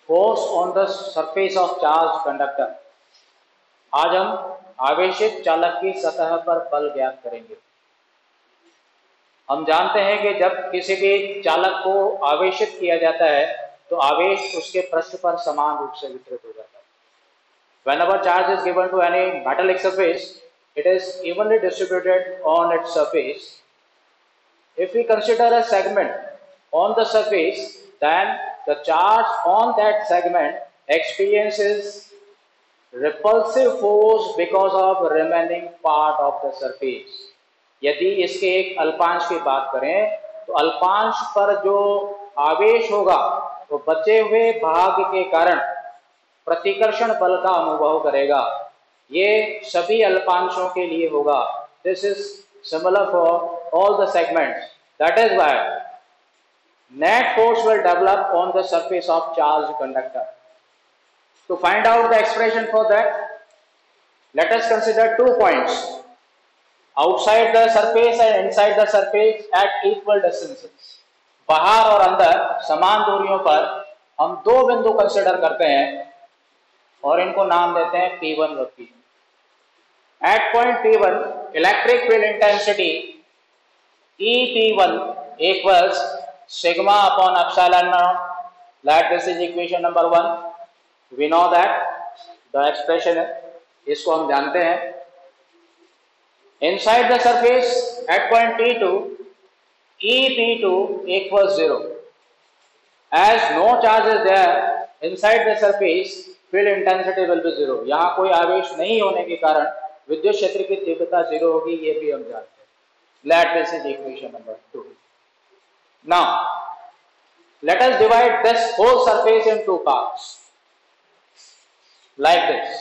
Force on the surface of charge conductor. आज हम आवेशित चालक की सतह पर बल ज्ञात करेंगे। हम जानते हैं कि जब किसी भी चालक को आवेशित किया जाता है तो आवेश उसके पृष्ठ पर समान रूप से वितरित हो जाता है। Whenever charge is given to any metallic surface, it is evenly distributed on its surface. If we consider a segment on the surface, then the charge on that segment experiences repulsive force because of remaining part of the surface. यदि इसके एक अल्पांश की बात करें तो अल्पांश पर जो आवेश होगा वो बचे हुए भाग के कारण प्रतिकर्षण बल का अनुभव करेगा। ये सभी अल्पांशों के लिए होगा। This is similar for all the segments. That is why net force will develop on the surface of charge conductor. To find out the expression for that, let us consider 2 points outside the surface and inside the surface at equal distances. बाहर और अंदर समान दूरियों पर हम 2 बिंदु consider करते हैं और इनको नाम देते हैं P1 और P2. At point P1, electric field intensity EP1 equals sigma upon epsilon naught. Let this is equation number 1. We know that the expression है, इसको हम जानते हैं। Inside the surface at point P2, EP2 equals 0. As no charge is there inside the surface, field intensity will be 0. यहाँ कोई आवेश नहीं होने के कारण विद्युत क्षेत्र की तीव्रता 0 होगी, ये भी हम जानते हैं। Let this is equation number 2. Now, let us divide this whole surface in 2 parts. Like this.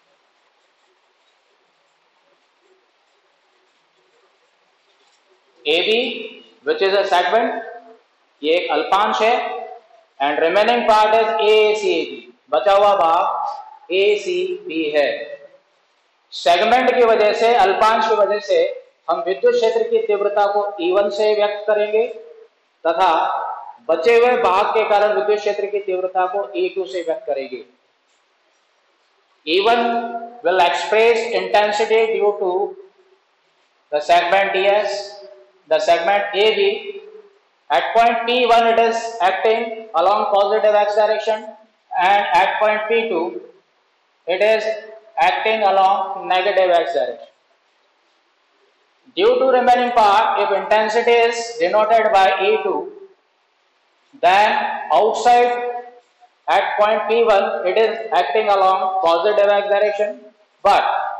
AB, which is a segment, ये एक अल्पांश है, and remaining part is ACB, बचा हुआ भाग ACB है। सेगमेंट की वजह से, अल्पांश की वजह से हम विद्युत क्षेत्र की तीव्रता को E1 से व्यक्त करेंगे तथा बचे हुए भाग के कारण विद्युत क्षेत्र की तीव्रता को E2 से व्यक्त करेंगे। E1 will express intensity due to the segment DS, the segment AB. At point P1 it is acting along positive x direction, and at point P2 it is acting along negative x direction. Due to remaining part, if intensity is denoted by E2, then outside at point P1 it is acting along positive x direction, but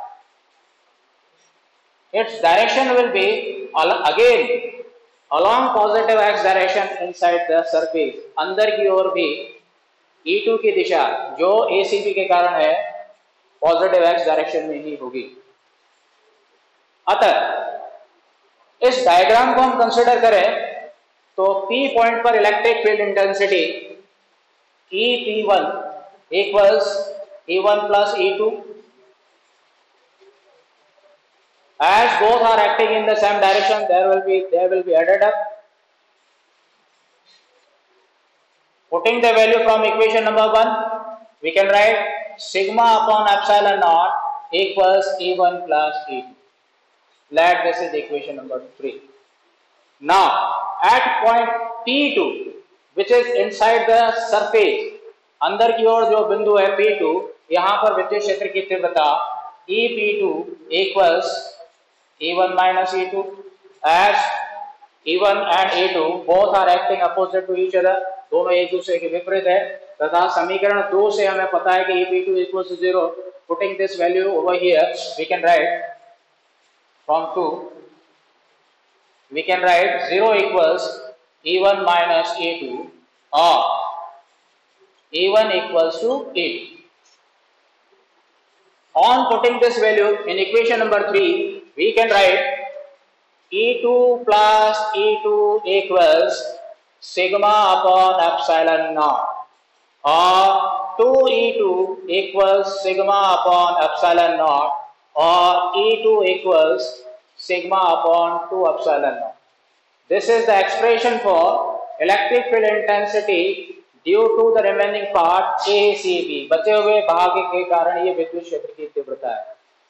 its direction will be again along positive x direction inside the surface. अंदर की ओर भी E2 की दिशा जो ACB के कारण है positive x direction में ही होगी। अतः इस डायग्राम को हम कंसिडर करें तो P पॉइंट पर electric field intensity EP1 equals E1 plus E2. As both are acting in the same direction, they will be added up. Putting the value from equation number 1, we can write sigma upon epsilon naught equals E1 plus E2. Let this is equation number 3. Now, at point P2, which is inside the surface, अंदर की ओर जो बिंदु है P2, यहाँ पर विद्युत क्षेत्र की तीव्रता EP2 equals E1 minus E2. As E1 and E2 both are acting opposite to each other, दोनों एक दूसरे के विपरीत है तथा समीकरण 2 से हमें पता है कि EP2 equals to 0. Putting this value over here, we can write from 2. We can write 0 equals E1 minus E2 or E1 equals to E2. On putting this value in equation number 3, we can write E2 plus E2 equals sigma upon epsilon naught, or 2E2 equals sigma upon epsilon naught, or E2 equals sigma upon 2 epsilon naught. This is the expression for electric field intensity due to the remaining part A C B, बचे हुए भाग के कारण ये विद्युत क्षेत्र की तीव्रता है।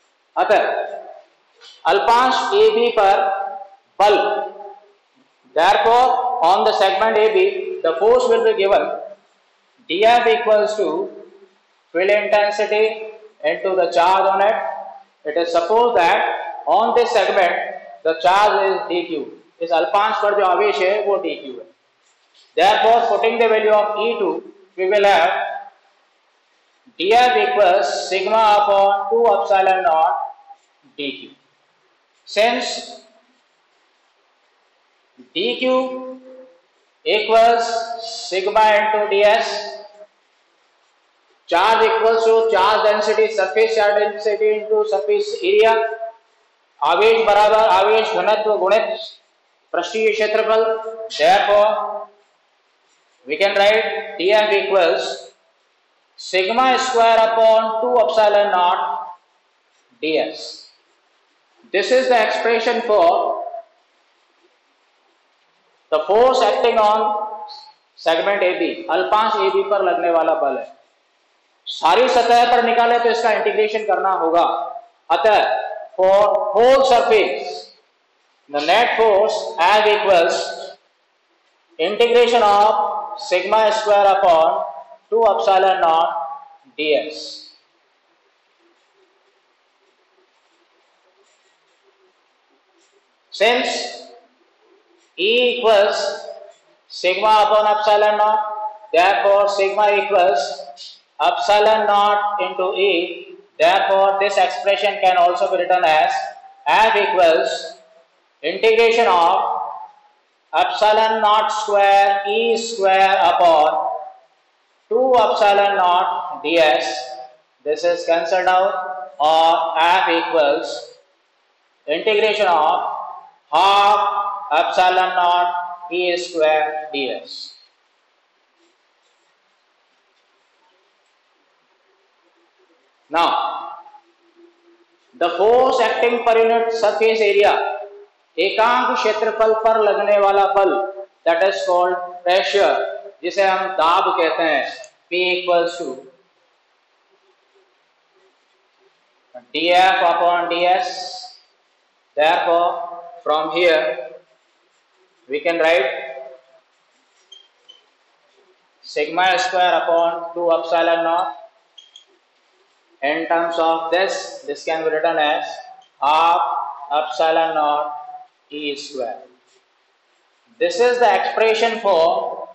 अतः अल्पांश ए बी पर बल, therefore on the segment AB the force will be given dF equals to field intensity into the charge on it. It is supposed that on this segment the charge is dq, इस अल्पांश पर जो आवेश है वो dq है। Therefore putting the value of E2 we will have dF equals sigma upon 2 epsilon naught dq. Since dq equals sigma into ds, charge equals to charge density, surface charge density into surface area, आवेश बराबर आवेश घनत्व गुणित पृष्ठीय क्षेत्रफल। Therefore we can write dF equals sigma square upon 2 epsilon naught ds. This is the expression for the force acting on segment AB, अल्पांश AB पर लगने वाला बल है। सारी सतह पर निकाले तो इसका इंटीग्रेशन करना होगा। अतः for whole surface the net force F equals integration of sigma square upon 2 epsilon naught ds. Since E equals sigma upon epsilon naught, therefore sigma equals epsilon naught into E. Therefore this expression can also be written as F equals integration of epsilon naught square E square upon 2 epsilon naught ds. This is cancelled out, or F equals integration of half epsilon naught E square ds. Now, the force acting per unit surface area, एकांक क्षेत्रफल पर लगने वाला बल, that is called pressure, जिसे हम दाब कहते हैं, P equals to dF upon ds. Therefore, from here we can write sigma square upon 2 epsilon naught. In terms of this can be written as half epsilon naught E square. This is the expression for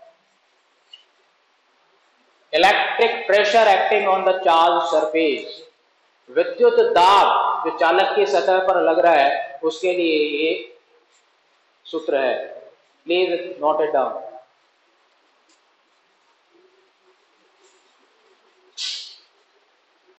electric pressure acting on the charged surface. विद्युत दाब जो चालक की सतह पर लग रहा है उसके लिए ये सूत्र है। Please note it down.